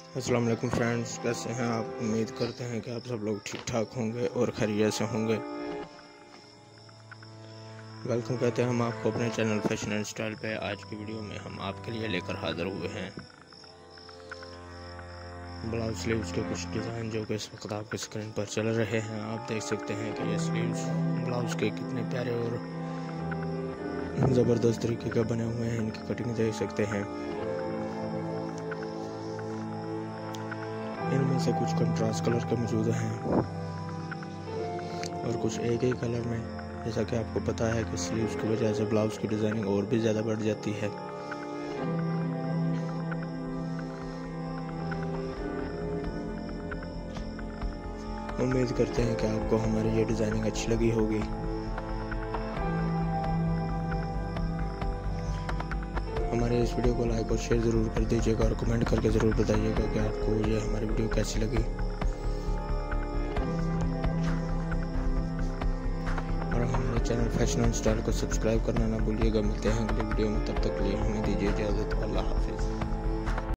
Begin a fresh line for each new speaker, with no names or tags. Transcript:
अस्सलाम वालेकुम फ्रेंड्स, कैसे हैं आप। उम्मीद करते हैं कि आप सब लोग ठीक ठाक होंगे और खैरियत से होंगे। वेलकम कहते हैं हम आपको अपने चैनल फैशन एंड स्टाइल पे। आज की वीडियो में हम आपके लिए लेकर हाजिर हुए हैं ब्लाउज स्लीव्स के कुछ डिज़ाइन जो कि इस वक्त आपके स्क्रीन पर चल रहे हैं। आप देख सकते हैं कि ये स्लीव्स ब्लाउज के कितने प्यारे और ज़बरदस्त तरीके का बने हुए हैं। इनकी कटिंग देख सकते हैं। इनमें से कुछ कंट्रास्ट कलर के मौजूद हैं और कुछ एक ही कलर में। जैसा कि आपको पता है कि स्लीव्स की वजह से ब्लाउज की डिज़ाइनिंग और भी ज़्यादा बढ़ जाती है। उम्मीद करते हैं कि आपको हमारी ये डिज़ाइनिंग अच्छी लगी होगी। हमारे इस वीडियो को लाइक और शेयर ज़रूर कर दीजिएगा और कमेंट करके ज़रूर बताइएगा कि आपको ये हमारी वीडियो कैसी लगी। और हमारे चैनल फैशन एंड स्टाइल को सब्सक्राइब करना ना भूलिएगा। मिलते हैं अगली वीडियो में, तब तक के लिए हमें दीजिए इजाज़त। अल्लाह हाफिज़।